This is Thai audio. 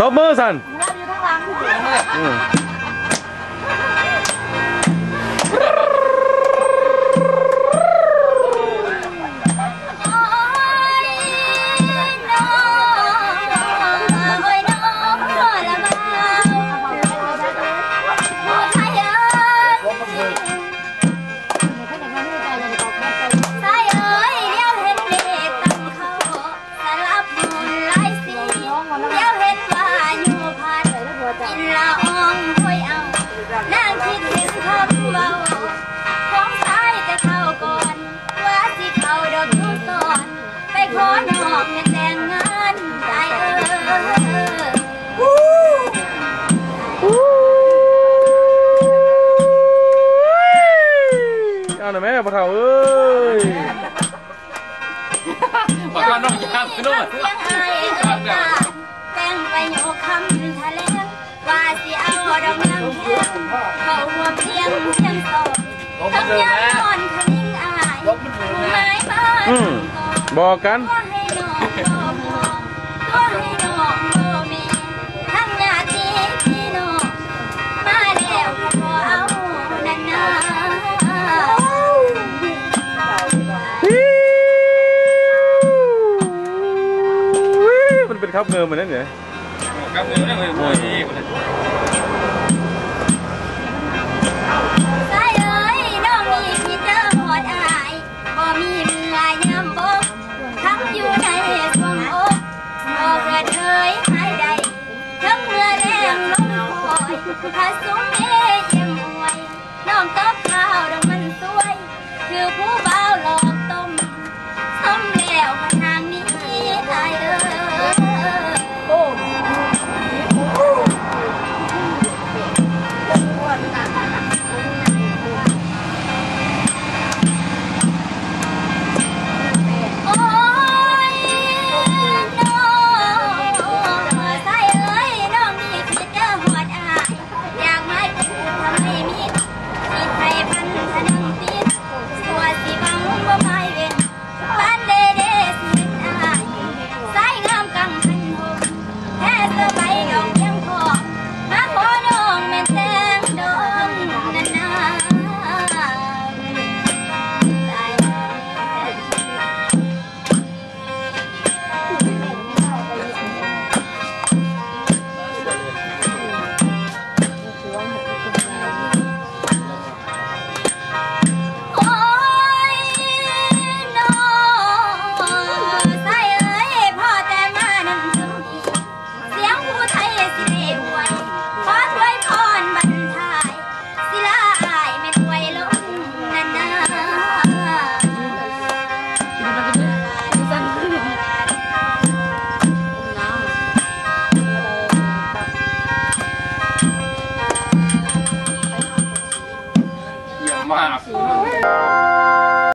ตบมือสันเอาหน่อยแม่ปะเถาเอ้ยปะเถาน้องยามน้องแป้งไปโยกคำทะเลว่าสิเอาดอกน้ำแข็งเขาหัวเพียงเพียงโตทั้งยามนอนขมิ้นอายไม้บ้านบอกกันเป็นครับเงินเหมือนนั่นเนี่ยครับเงินนั่นเลยโอ้ยใส่เอ้ยน้องมีพี่เจอหอดอายบ่มีมือยำบกทั้งอยู่ในสวงอกบ่เกิดเอ่ยหายใดทั้งเมื่อแรงลมคอยผสมเยี่ยมอวยน้องตบข้าวดอกมันสวยคือผู้เบาหลอกต้มต้มแล้วพนางนี้อายเอ้ยมาก